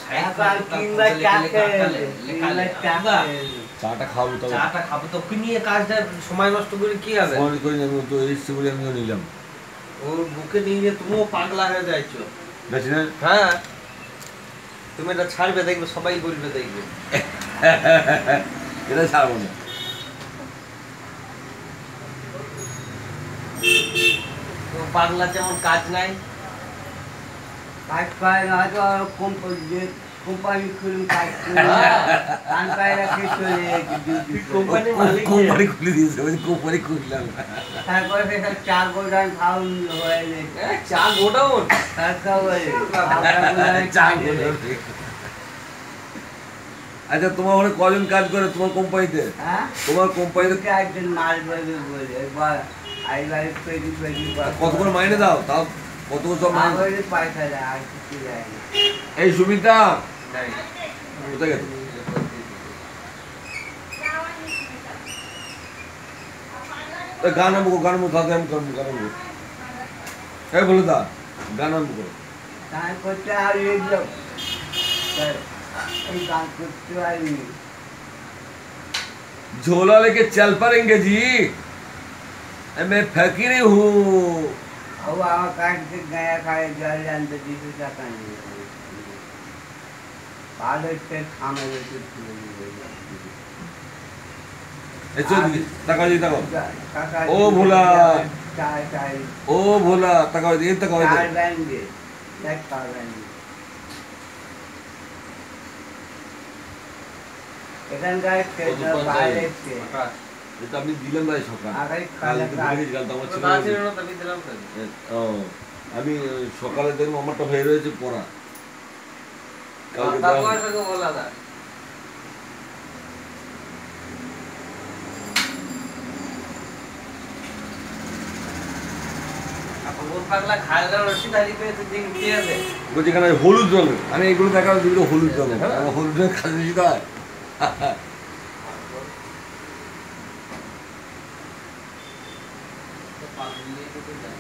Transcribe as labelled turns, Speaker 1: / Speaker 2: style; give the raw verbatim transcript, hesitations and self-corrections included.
Speaker 1: চাটা খাবো তো,
Speaker 2: চাটা খাবো তো, কি নিয়ে কাজটা সময় নষ্ট করে কি হবে?
Speaker 1: মনে করি আমি তো এসছি বলে আমিও নিলাম।
Speaker 2: ওর বুকে নিয়ে তুমিও পাগলা হয়ে যাইছো।
Speaker 1: দেখছি না?
Speaker 2: হ্যাঁ, তুমি এটা ছাড়বে দেখবে, সবাই বলবে দেখবে।
Speaker 1: এটা ছাড়বো না।
Speaker 2: পাগলা যেমন কাজ নাই,
Speaker 3: কাজ পায় না হয়তো কোম্পানি কোম্পানি খুলুন, কাজ কান পায় রাখে চলে
Speaker 2: কোম্পানি মালিক
Speaker 1: কোম্পানি খুলে দিয়েছে, ওই কোম্পানি খুললাম।
Speaker 3: তারপরে সেসব চা গোডাউন খাউন হয়ে যায়,
Speaker 2: চা গোডাউন
Speaker 1: চা গোডাউন। আচ্ছা, তোমার ওখানে কজন কাজ করে তোমার কোম্পানিতে?
Speaker 3: হ্যাঁ,
Speaker 1: তোমার কোম্পানিতে
Speaker 3: একজন মাল বলবে বলে একবার আইবারে পেরি পেরি
Speaker 1: কত করে মাইনে দাও? তাও কত সব মাইনে?
Speaker 3: পয়সা দেয়, আর কিছু দেয় না।
Speaker 1: এই সুমিতা কোথায় গেছে? গান আরম্ভ করো, গান আরম্ভ দাদা, আমি করবো গান আরম্ভ। এই বলে দা, গান আরম্ভ করো।
Speaker 3: গান করতে আর এগুলো এই গান করতে পারি।
Speaker 1: झोला लेके चल पड़ेंगे जी, मैं फकीर हूँ।
Speaker 3: अब আমার কাছ থেকে গায়া খায় জল জানতে দিতে টাকা নেই, ভালো একটা খামে রেখে তুলে
Speaker 1: तकाओ जी, तकाओ। ओ भोला,
Speaker 3: चाय चाय
Speaker 1: ओ भोला, तकाओ ये तकाओ
Speaker 3: चाय लेंगे, चाय खा लेंगे। এখানকার বাইরে
Speaker 1: এটা আমি দিলাম ভাই সকাল,
Speaker 3: আগে
Speaker 1: কাল
Speaker 3: খালে
Speaker 1: কাল তো আমার ছিল
Speaker 2: না ছিল না, তুমি দিলাম তো।
Speaker 1: ও আমি সকালে দেখলাম আমারটা হয়ে রয়েছে পড়া, কালকে
Speaker 2: তারপর সঙ্গে বলা দা পাগলা খায়লা রশি দাঁড়ি পেয়েছে দিন কি আছে
Speaker 1: বলছি কেন হলুদ রঙের, আমি এগুলো দেখা যেগুলো হলুদ রঙের, আমার হলুদ রঙের খালি দিতে হয়।
Speaker 2: পাগলি